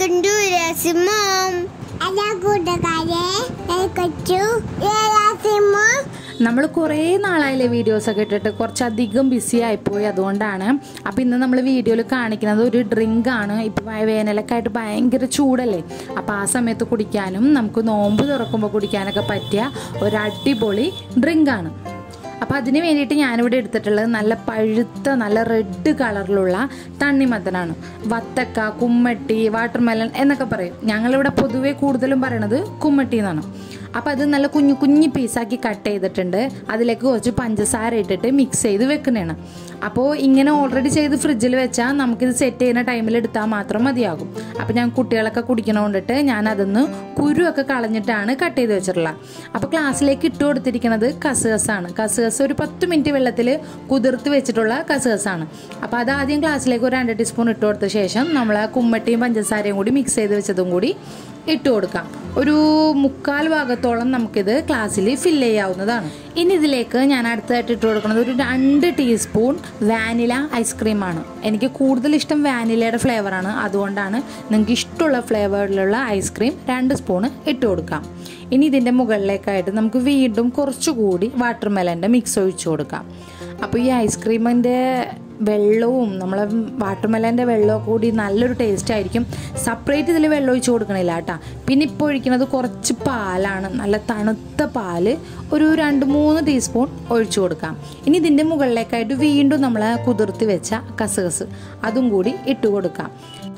Welcome to Rasimom. നമ്മൾ കുറേ നാളായില്ലേ വീഡിയോസൊക്കെ ഇട്ടിട്ട് കുറച്ചധികം ബിസി ആയിപ്പോയി, അതുകൊണ്ടാണ്. അപ്പോൾ ഇന്ന് നമ്മൾ വീഡിയോയിൽ കാണിക്കുന്നത് ഒരു ഡ്രിങ്കാണ്. ഇപ്പോൾ വേനലൊക്കെ ആയിട്ട് ഭയങ്കര ചൂടല്ലേ, അപ്പോൾ ആ സമയത്ത് കുടിക്കാനും നമുക്ക് നോമ്പ് തുറക്കുമ്പോൾ കുടിക്കാനൊക്കെ പറ്റിയ ഒരു അടിപൊളി ഡ്രിങ്കാണ്. അപ്പോൾ അതിന് വേണ്ടിയിട്ട് ഞാനിവിടെ എടുത്തിട്ടുള്ളത് നല്ല പഴുത്ത നല്ല റെഡ് കളറിലുള്ള തണ്ണിമത്തനാണ്. വത്തക്ക, കുമ്മട്ടി, വാട്ടർമെലൺ എന്നൊക്കെ പറയും. ഞങ്ങളിവിടെ പൊതുവേ കൂടുതലും പറയണത് കുമ്മട്ടി എന്നാണ്. അപ്പോൾ അത് നല്ല കുഞ്ഞു കുഞ്ഞു പീസാക്കി കട്ട് ചെയ്തിട്ടുണ്ട്. അതിലേക്ക് കുറച്ച് പഞ്ചസാര ഇട്ടിട്ട് മിക്സ് ചെയ്ത് വെക്കുന്നതാണ്. അപ്പോൾ ഇങ്ങനെ ഓൾറെഡി ചെയ്ത് ഫ്രിഡ്ജിൽ വെച്ചാൽ നമുക്കിത് സെറ്റ് ചെയ്യുന്ന ടൈമിൽ എടുത്താൽ മാത്രം മതിയാകും. അപ്പോൾ ഞാൻ കുട്ടികളൊക്കെ കുടിക്കണോണ്ടിട്ട് ഞാൻ അതൊന്ന് കുരുവൊക്കെ കളഞ്ഞിട്ടാണ് കട്ട് ചെയ്ത് വെച്ചിട്ടുള്ളത്. അപ്പോൾ ഗ്ലാസ്സിലേക്ക് ഇട്ട് കൊടുത്തിരിക്കുന്നത് കസ്കസാണ്. കസ്കസ് ഒരു 10 മിനിറ്റ് വെള്ളത്തിൽ കുതിർത്ത് വെച്ചിട്ടുള്ള കസ്കസാണ്. അപ്പോൾ അത് ആദ്യം ഗ്ലാസ്സിലേക്ക് ഒരു 2 ടീസ്പൂൺ ഇട്ട് കൊടുത്ത ശേഷം നമ്മൾ ആ കുമ്മട്ടിയും പഞ്ചസാരയും കൂടി മിക്സ് ചെയ്ത് വെച്ചതും കൂടി ഇട്ട് കൊടുക്കാം. ഒരു 3/4 ഭാഗത്തോളം നമുക്കിത് ഗ്ലാസ്സിൽ ഫില്ല് ചെയ്യാവുന്നതാണ്. ഇനി ഇതിലേക്ക് ഞാൻ അടുത്തതായിട്ട് ഇട്ട് കൊടുക്കുന്നത് ഒരു 2 ടീസ്പൂൺ വാനില ഐസ്ക്രീമാണ്. എനിക്ക് കൂടുതൽ ഇഷ്ടം വാനിലയുടെ ഫ്ലേവറാണ്, അതുകൊണ്ടാണ് നിങ്ങൾക്ക് ഇഷ്ടമുള്ള ഫ്ലേവറിലുള്ള ഐസ്ക്രീം 2 സ്പൂണ് ഇട്ട് കൊടുക്കാം. ഇനി ഇതിൻ്റെ മുകളിലേക്കായിട്ട് നമുക്ക് വീണ്ടും കുറച്ചുകൂടി വാട്ടർമെലൻ്റെ മിക്സ് ഒഴിച്ചു കൊടുക്കാം. അപ്പോൾ ഈ ഐസ്ക്രീമിൻ്റെ വെള്ളവും നമ്മളെ വാട്ടർമെലൻ്റെ വെള്ളവും കൂടി നല്ലൊരു ടേസ്റ്റ് ആയിരിക്കും. സെപ്പറേറ്റ് ഇതിൽ വെള്ളം ഒഴിച്ച് കൊടുക്കണില്ല കേട്ടോ. പിന്നെ ഇപ്പോൾ ഒഴിക്കുന്നത് കുറച്ച് പാലാണ്, നല്ല തണുത്ത പാല് ഒരു 2-3 ടീസ്പൂൺ ഒഴിച്ചു കൊടുക്കാം. ഇനി ഇതിൻ്റെ മുകളിലേക്കായിട്ട് വീണ്ടും നമ്മൾ കുതിർത്തി വെച്ച കസ്കസ് അതും കൂടി ഇട്ട് കൊടുക്കാം.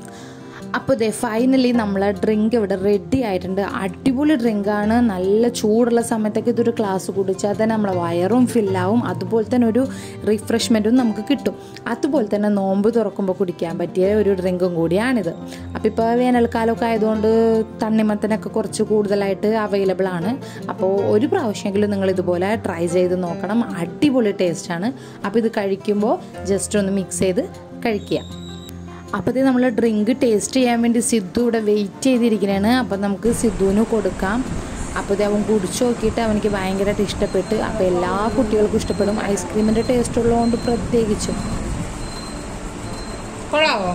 അപ്പോൾ ഇതേ ഫൈനലി നമ്മളെ ഡ്രിങ്ക് ഇവിടെ റെഡി ആയിട്ടുണ്ട്. അടിപൊളി ഡ്രിങ്കാണ്. നല്ല ചൂടുള്ള സമയത്തൊക്കെ ഇതൊരു ഗ്ലാസ് കുടിച്ചാൽ തന്നെ നമ്മളെ വയറും ഫില്ലാവും, അതുപോലെ തന്നെ ഒരു റിഫ്രഷ്മെൻറ്റും നമുക്ക് കിട്ടും. അതുപോലെ തന്നെ നോമ്പ് തുറക്കുമ്പോൾ കുടിക്കാൻ പറ്റിയ ഒരു ഡ്രിങ്കും കൂടിയാണിത്. അപ്പോൾ ഇപ്പോൾ വേനൽക്കാലമൊക്കെ ആയതുകൊണ്ട് തണ്ണിമത്തനൊക്കെ കുറച്ച് കൂടുതലായിട്ട് അവൈലബിൾ ആണ്. അപ്പോൾ ഒരു പ്രാവശ്യമെങ്കിലും നിങ്ങൾ ഇതുപോലെ ട്രൈ ചെയ്ത് നോക്കണം. അടിപൊളി ടേസ്റ്റാണ്. അപ്പോൾ ഇത് കഴിക്കുമ്പോൾ ജസ്റ്റ് ഒന്ന് മിക്സ് ചെയ്ത് കഴിക്കുക. അപ്പോൾ ഇത് നമ്മൾ ഡ്രിങ്ക് ടേസ്റ്റ് ചെയ്യാൻ വേണ്ടി സിദ്ധു ഇവിടെ വെയിറ്റ് ചെയ്തിരിക്കുന്നതാണ്. അപ്പോൾ നമുക്ക് സിദ്ധുവിന് കൊടുക്കാം. അപ്പോൾ ഇത് അവൻ കുടിച്ചു നോക്കിയിട്ട് അവനിക്ക് ഭയങ്കരമായിട്ട് ഇഷ്ടപ്പെട്ട്. അപ്പോൾ എല്ലാ കുട്ടികൾക്കും ഇഷ്ടപ്പെടും. ഐസ്ക്രീമിൻ്റെ ടേസ്റ്റ് ഉള്ളതുകൊണ്ട് പ്രത്യേകിച്ചും. കൊള്ളാവോ?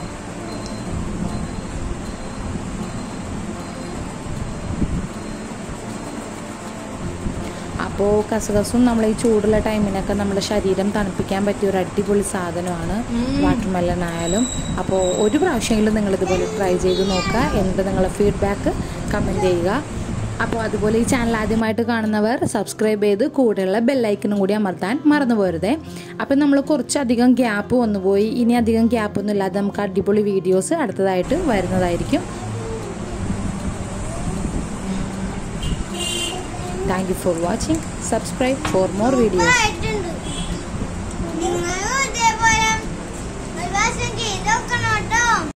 അപ്പോൾ കസ്കസും നമ്മൾ ഈ ചൂടുള്ള ടൈമിനൊക്കെ നമ്മുടെ ശരീരം തണുപ്പിക്കാൻ പറ്റിയ ഒരു അടിപൊളി സാധനമാണ് വാട്ടർമെലൺ ആയാലും. അപ്പോൾ ഒരു പ്രാവശ്യമെങ്കിലും നിങ്ങളിതുപോലെ ട്രൈ ചെയ്ത് നോക്കുക. എന്നിട്ട് നിങ്ങളുടെ ഫീഡ്ബാക്ക് കമൻറ്റ് ചെയ്യുക. അപ്പോൾ അതുപോലെ ഈ ചാനൽ ആദ്യമായിട്ട് കാണുന്നവർ സബ്സ്ക്രൈബ് ചെയ്ത് കൂടെയുള്ള ബെല്ലൈക്കനും കൂടി അമർത്താൻ മറന്നു പോരുതേ. അപ്പം നമ്മൾ കുറച്ചധികം ഗ്യാപ്പ് വന്നുപോയി. ഇനി അധികം ഗ്യാപ്പൊന്നും ഇല്ലാതെ നമുക്ക് അടിപൊളി വീഡിയോസ് അടുത്തതായിട്ട് വരുന്നതായിരിക്കും. Thank you for watching. Subscribe for more videos.